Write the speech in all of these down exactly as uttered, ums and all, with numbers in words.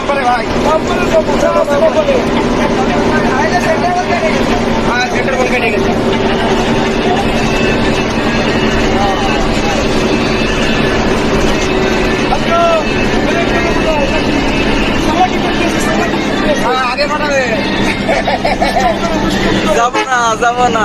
বাম্পারে ভাই বাম্পারে হ্যাঁ centre ball কেটে গেছে আগে পাঠাবে যাবো না যাবো না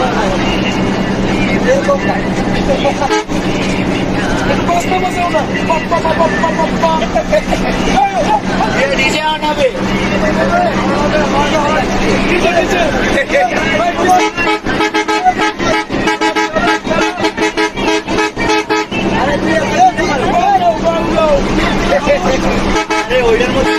ডিজে আনাবে ওইটার মধ্যে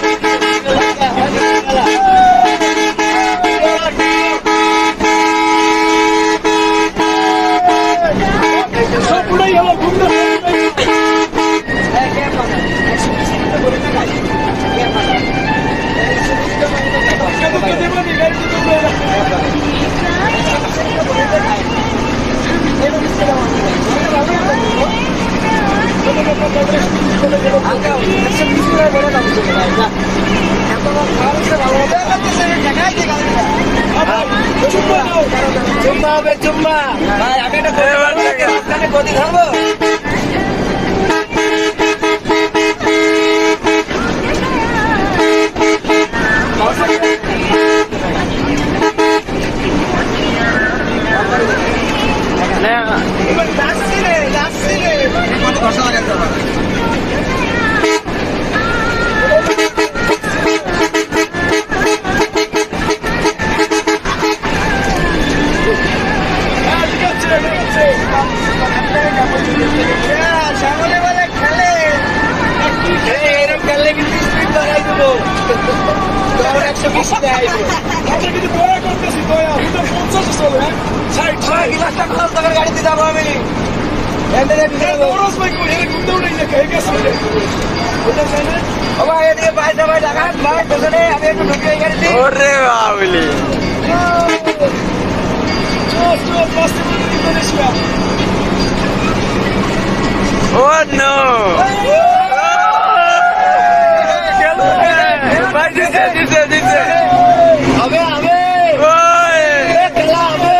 চুম্বা হবে চুম্বা ভাই আমি একটা গতি ধরবো যাচ্ছি রে যাচ্ছি রে কত ঘষা লাগাতে হবে এরকম খেললে কিন্তু স্পিড বাড়াই দেবো একশো বিশ কিন্তু দয়া করতেছি দয়া পঞ্চাশে চলে গিলাসটা খরচ টাকার গাড়িতে যাবো আমি এদিকে বাইরে ভাই টাকা ভাই পেছনে আমি একটু ঢুকে গাড়িতে ওরে Babli Oh no! Vai dizer, dizer, dizer. Abe, abe. Oi. Pela abe.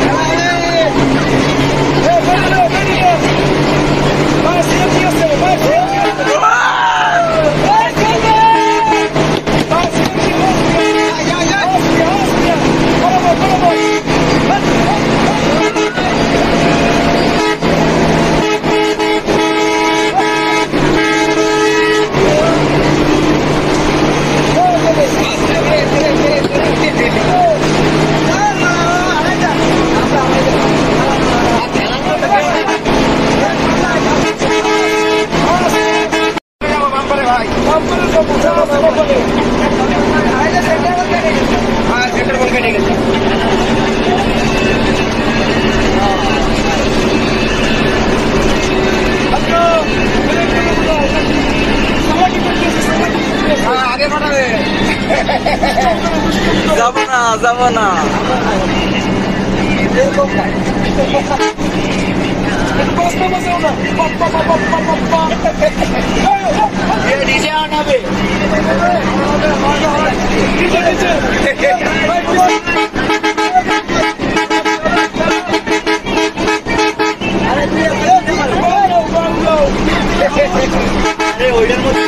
Eh, vení, vení. Vai ser aqui, você vai ser. Vai ser. Vai ser aqui, ai, ai, ai. Vamos, vamos. হ্যাঁ সেন্টার বল কেটে গেছে আগে পাঠাবে যাবো না যাবো না DJ আনাবে ওইটার মধ্যে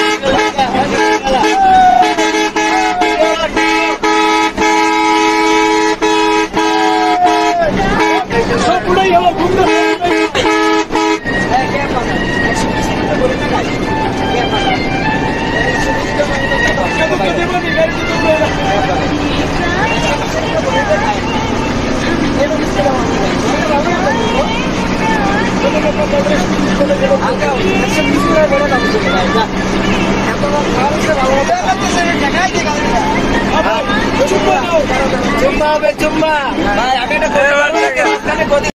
সবটাই হলো ঘুমতে চুম্বা হবে চুম্বা ভাই আমি একটা